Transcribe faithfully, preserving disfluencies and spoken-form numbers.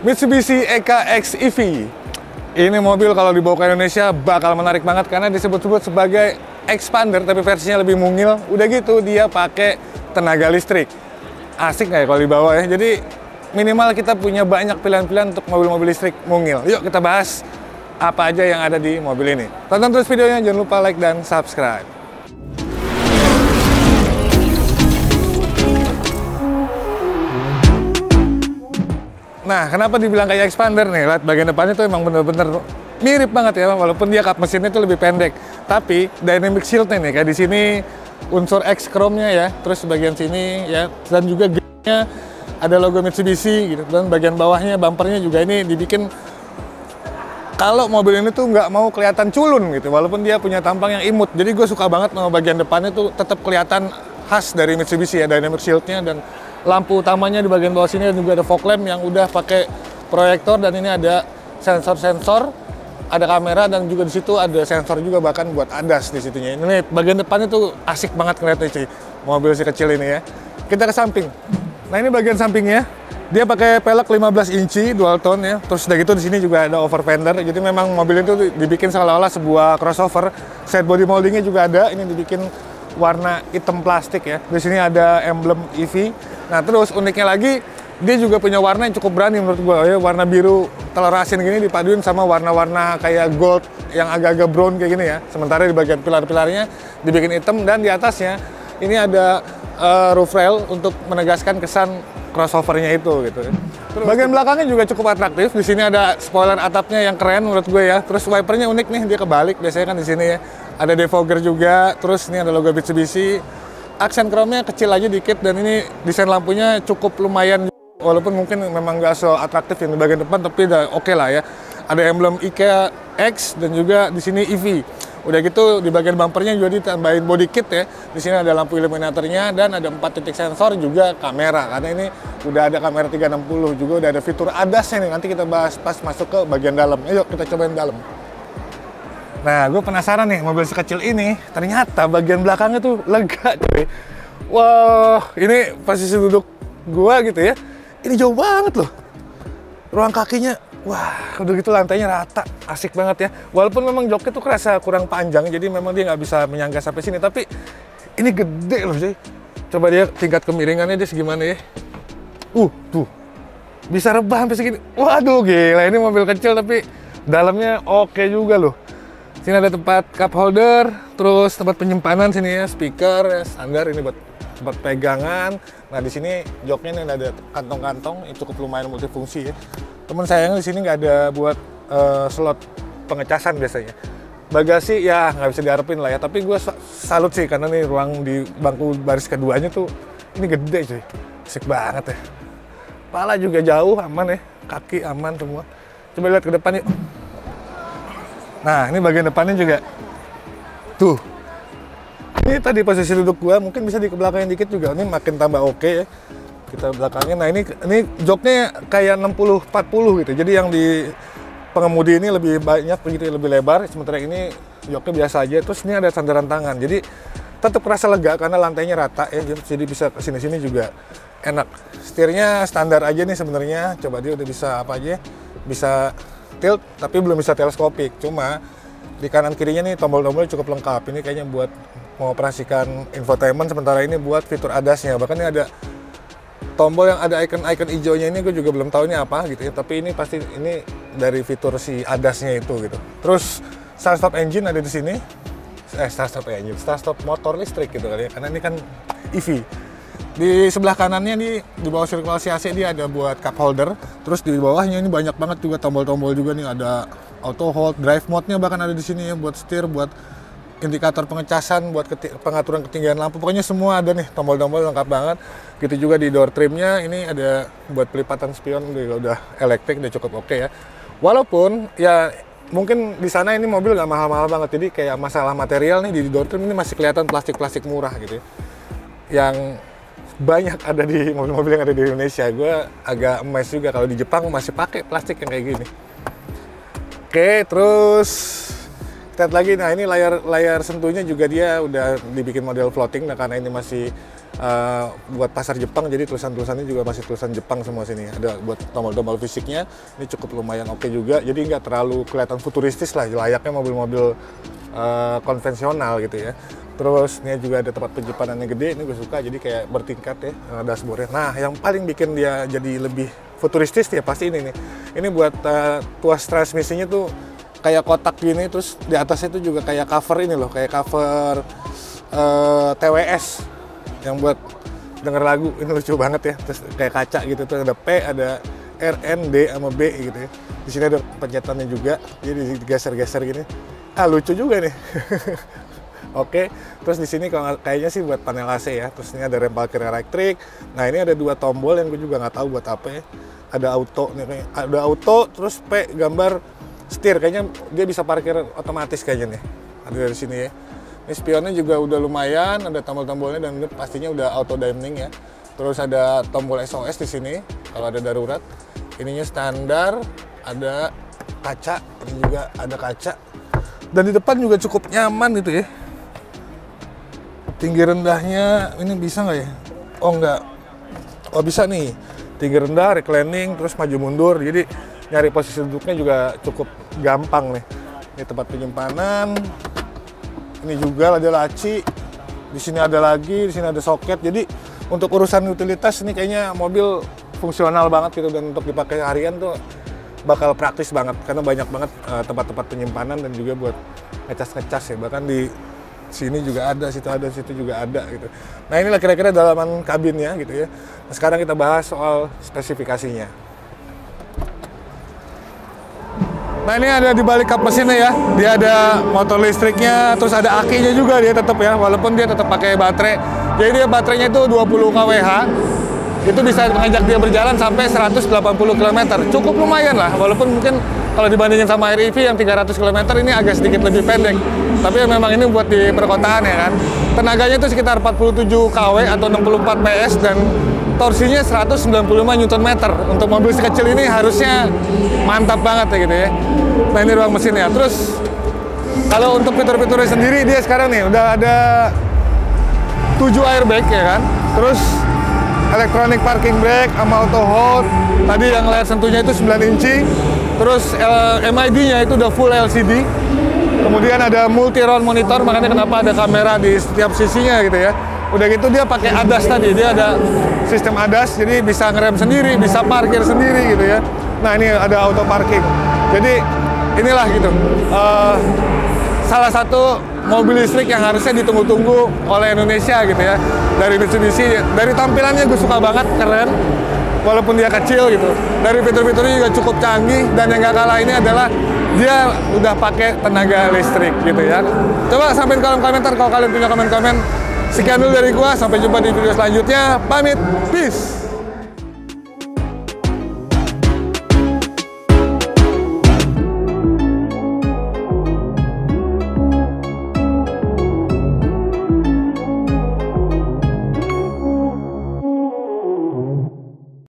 Mitsubishi E K X E V. Ini mobil kalau dibawa ke Indonesia bakal menarik banget karena disebut-sebut sebagai expander tapi versinya lebih mungil. Udah gitu dia pakai tenaga listrik. Asik nggak ya kalau dibawa ya? Jadi minimal kita punya banyak pilihan-pilihan untuk mobil-mobil listrik mungil. Yuk kita bahas apa aja yang ada di mobil ini. Tonton terus videonya, jangan lupa like dan subscribe. Nah, kenapa dibilang kayak expander nih? Lihat bagian depannya tuh emang bener-bener mirip banget ya, walaupun dia kap mesinnya tuh lebih pendek. Tapi dynamic shield-nya nih, kayak di sini unsur X chrome-nya ya, terus bagian sini ya, dan juga grill-nya ada logo Mitsubishi gitu. Dan bagian bawahnya, bumpernya juga ini dibikin kalau mobil ini tuh nggak mau kelihatan culun gitu, walaupun dia punya tampang yang imut. Jadi gue suka banget sama bagian depannya tuh tetap kelihatan khas dari Mitsubishi ya, dynamic shield-nya, dan lampu utamanya di bagian bawah sini, dan juga ada fog lamp yang udah pakai proyektor, dan ini ada sensor-sensor, ada kamera, dan juga di situ ada sensor juga bahkan buat A D A S di situnya. Ini bagian depannya tuh asik banget ngeliatnya sih, mobil si kecil ini ya. Kita ke samping. Nah ini bagian sampingnya, dia pakai pelek lima belas inci dual tone ya. Terus udah gitu di sini juga ada over fender. Jadi memang mobil itu dibikin seolah-olah sebuah crossover. Set body moldingnya juga ada. Ini dibikin warna hitam plastik ya. Di sini ada emblem E V. Nah terus uniknya lagi, dia juga punya warna yang cukup berani menurut gue ya. Warna biru telur asin gini dipaduin sama warna-warna kayak gold yang agak-agak brown kayak gini ya. Sementara di bagian pilar-pilarnya dibikin hitam, dan di atasnya ini ada uh, roof rail untuk menegaskan kesan crossovernya itu gitu. Terus bagian belakangnya juga cukup atraktif. Di sini ada spoiler atapnya yang keren menurut gue ya. Terus wipernya unik nih, dia kebalik biasanya kan di sini ya. Ada defogger juga. Terus ini ada logo Mitsubishi. Aksen chrome-nya kecil aja dikit, dan ini desain lampunya cukup lumayan. Walaupun mungkin memang nggak so atraktif yang di bagian depan, tapi udah oke okay lah ya. Ada emblem E K X dan juga di sini E V. Udah gitu di bagian bumpernya juga ditambahin body kit ya. Di sini ada lampu illuminatornya dan ada empat titik sensor juga kamera. Karena ini udah ada kamera tiga enam puluh, juga udah ada fitur A D A S-nya nih. Nanti kita bahas pas masuk ke bagian dalam. Ayo kita cobain dalam. Nah, gue penasaran nih, mobil sekecil ini ternyata bagian belakangnya tuh lega cuy. Wah, ini posisi duduk gue gitu ya. Ini jauh banget loh. Ruang kakinya, wah, udah gitu lantainya rata, asik banget ya. Walaupun memang joknya tuh kerasa kurang panjang, jadi memang dia nggak bisa menyangga sampai sini. Tapi ini gede loh cuy. Coba dia tingkat kemiringannya dia segimana ya. Uh, tuh. Bisa rebah sampai segini. Waduh, gila, ini mobil kecil tapi dalamnya oke juga loh. Sini ada tempat cup holder, terus tempat penyimpanan sini ya, speaker ya, standar ini buat tempat pegangan. Nah di sini joknya ini ada kantong-kantong, ini cukup lumayan multifungsi ya. Temen sayangnya di sini nggak ada buat uh, slot pengecasan biasanya. Bagasi ya nggak bisa diharapin lah ya, tapi gue salut sih karena nih ruang di bangku baris keduanya tuh ini gede cuy, asik banget ya. Kepala juga jauh, aman ya, kaki aman semua. Coba lihat ke depan yuk. Nah, ini bagian depannya juga. Tuh. Ini tadi posisi duduk gua, mungkin bisa di belakangnya dikit juga. Ini makin tambah oke ya. Kita belakangnya. Nah, ini ini joknya kayak enam puluh empat puluh gitu. Jadi yang di pengemudi ini lebih banyak begitu, lebih lebar. Sementara ini joknya biasa aja. Terus ini ada sandaran tangan. Jadi tetap kerasa lega karena lantainya rata ya. Jadi bisa ke sini-sini juga enak. Setirnya standar aja nih sebenarnya. Coba dia udah bisa apa aja? Bisa tilt tapi belum bisa teleskopik. Cuma di kanan kirinya nih tombol-tombolnya cukup lengkap. Ini kayaknya buat mengoperasikan infotainment, sementara ini buat fitur A D A S-nya. Bahkan ini ada tombol yang ada icon-icon hijaunya, ini gue juga belum tahu ini apa gitu ya. Tapi ini pasti ini dari fitur si A D A S-nya itu gitu. Terus start stop engine ada di sini. Eh start stop engine, start stop motor listrik gitu kali ya. Karena ini kan E V. Di sebelah kanannya nih, di bawah sirkulasi A C dia ada buat cup holder. Terus di bawahnya ini banyak banget juga tombol-tombol juga nih, ada auto hold, drive mode-nya bahkan ada di sini ya, buat setir, buat indikator pengecasan, buat keti pengaturan ketinggian lampu. Pokoknya semua ada nih, tombol-tombol lengkap banget. Gitu juga di door trimnya, ini ada buat pelipatan spion, udah, udah elektrik, udah cukup oke ya. Walaupun ya mungkin di sana ini mobil nggak mahal-mahal banget, jadi kayak masalah material nih di door trim ini masih kelihatan plastik-plastik murah gitu ya. Yang banyak ada di mobil-mobil yang ada di Indonesia. Gue agak emes juga kalau di Jepang masih pakai plastik yang kayak gini. Oke, terus lihat lagi. Nah ini layar layar sentuhnya juga dia udah dibikin model floating. Nah karena ini masih uh, buat pasar Jepang, jadi tulisan-tulisannya juga masih tulisan Jepang semua sini. Ada buat tombol-tombol fisiknya, ini cukup lumayan oke juga. Jadi nggak terlalu kelihatan futuristis lah, layaknya mobil-mobil uh, konvensional gitu ya. Terus ini juga ada tempat penyimpanannya gede, ini gue suka, jadi kayak bertingkat ya uh, dashboardnya. Nah yang paling bikin dia jadi lebih futuristis ya pasti ini nih. Ini buat uh, tuas transmisinya tuh kayak kotak gini, terus di atasnya itu juga kayak cover ini loh, kayak cover uh, T W S yang buat denger lagu. Ini lucu banget ya, terus kayak kaca gitu, tuh ada P, ada R, N, D, sama B gitu ya. Di sini ada pencetannya juga, jadi digeser-geser gini. Ah lucu juga nih. Oke, terus di sini kayaknya sih buat panel A C ya. Terus ini ada rem parkir elektrik. Nah ini ada dua tombol yang gue juga nggak tahu buat apa ya. Ada auto nih, ada auto, terus P gambar setir, kayaknya dia bisa parkir otomatis kayaknya nih. Ada dari sini ya. Ini spionnya juga udah lumayan, ada tombol-tombolnya dan ini pastinya udah auto dimming ya. Terus ada tombol S O S di sini kalau ada darurat. Ininya standar, ada kaca, ini juga ada kaca. Dan di depan juga cukup nyaman gitu ya. Tinggi rendahnya ini bisa nggak ya? Oh nggak. Oh bisa nih. Tinggi rendah, reclining, terus maju mundur. Jadi nyari posisi duduknya juga cukup gampang nih. Ini tempat penyimpanan. Ini juga ada laci. Di sini ada lagi, di sini ada soket. Jadi untuk urusan utilitas ini kayaknya mobil fungsional banget gitu, dan untuk dipakai harian tuh bakal praktis banget karena banyak banget uh, tempat-tempat penyimpanan dan juga buat ngecas-ngecas ya. Bahkan di sini juga ada, situ ada, situ juga ada gitu. Nah inilah kira-kira dalaman kabinnya gitu ya. Nah, sekarang kita bahas soal spesifikasinya. Nah ini ada di balik kap mesinnya ya. Dia ada motor listriknya, terus ada akinya juga dia tetap ya, walaupun dia tetap pakai baterai. Jadi dia baterainya itu dua puluh kilowatt. Itu bisa mengajak dia berjalan sampai seratus delapan puluh kilometer. Cukup lumayan lah, walaupun mungkin kalau dibandingin sama R E V yang tiga ratus kilometer ini agak sedikit lebih pendek. Tapi ya memang ini buat di perkotaan ya kan. Tenaganya itu sekitar empat puluh tujuh kilowatt atau enam puluh empat P S dan torsinya seratus sembilan puluh lima newton meter. Untuk mobil sekecil ini harusnya mantap banget ya gitu ya. Nah ini ruang mesinnya. Terus kalau untuk fitur-fiturnya sendiri dia sekarang nih udah ada tujuh airbag ya kan. Terus electronic parking brake sama auto hold. Tadi yang layar sentuhnya itu sembilan inci. Terus M I D-nya itu udah full L C D. Kemudian ada multi round monitor, makanya kenapa ada kamera di setiap sisinya gitu ya. Udah gitu dia pakai A D A S tadi, dia ada sistem A D A S, jadi bisa ngerem sendiri, bisa parkir sendiri gitu ya. Nah ini ada auto parking. Jadi inilah gitu. Uh, salah satu mobil listrik yang harusnya ditunggu-tunggu oleh Indonesia gitu ya. Dari Mitsubishi, dari tampilannya gue suka banget, keren. Walaupun dia kecil gitu. Dari fitur-fiturnya juga cukup canggih, dan yang gak kalah ini adalah dia udah pakai tenaga listrik gitu ya. Coba sampein kolom komentar kalau kalian punya komen-komen. Sekian dulu dari gua, sampai jumpa di video selanjutnya. Pamit, peace.